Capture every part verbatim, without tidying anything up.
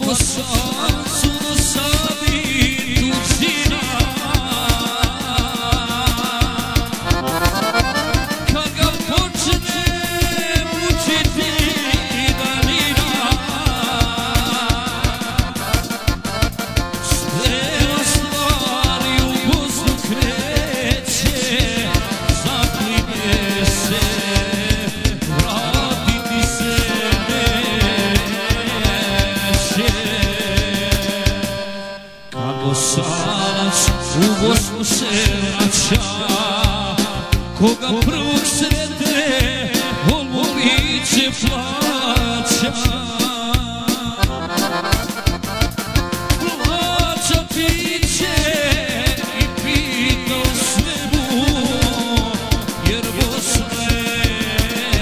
Bosan su dosadi tuđina, kad ga počne mučiti danina, sve stvari u Bosnu kreće, zaklinje se, vratiti se Bosanac u Bosnu se vraća, koga prvog sretne, on mu lice plaća. Plaćati će i pita o svemu, jer Bosna je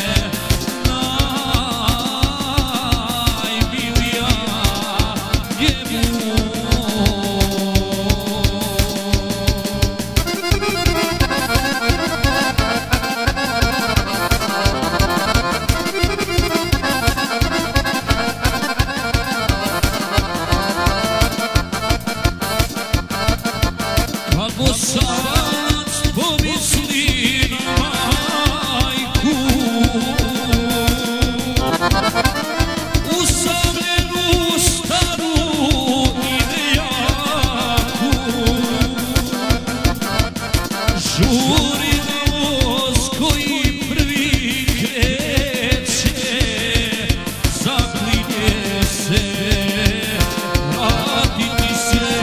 najmilija njemu. Bosanac pomisli na majku, usamljenu staru i nejaku, žuri na voz koji prvi kreće, zaklinje se, vratiti se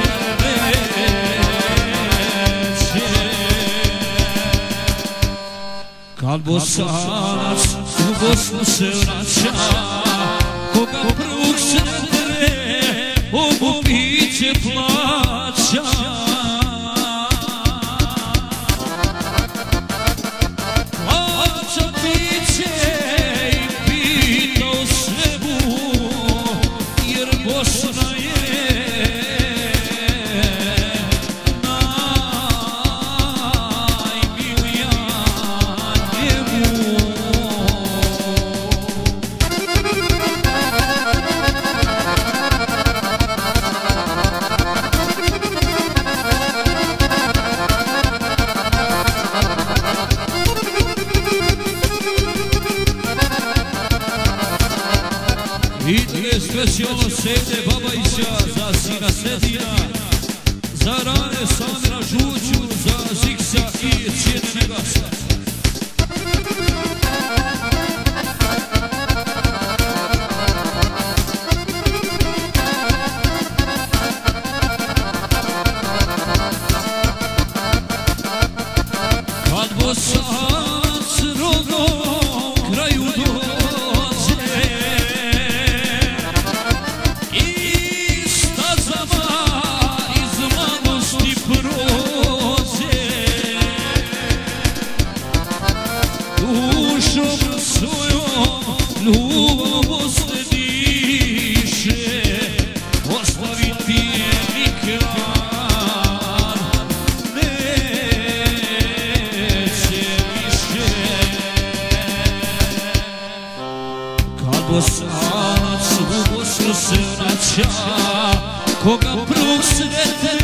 kad Bosanac u Bosnu se vraća, koga prvog sretne, on mu piće plaća. Plaćati će i pita o svemu, jer Bosna je Ide specijalno sede Babajića za sina Sedina, za Rane Samira Žuću, za Ziksa i Cijene Negasa. Kad Bosanac rodnom kraju dođe i stazama iz mladosti prođe, dušom svojom ljubav Bosne diše, ostaviti je nikad Bosanac u Bosnu se vraća, koga prvog sretne,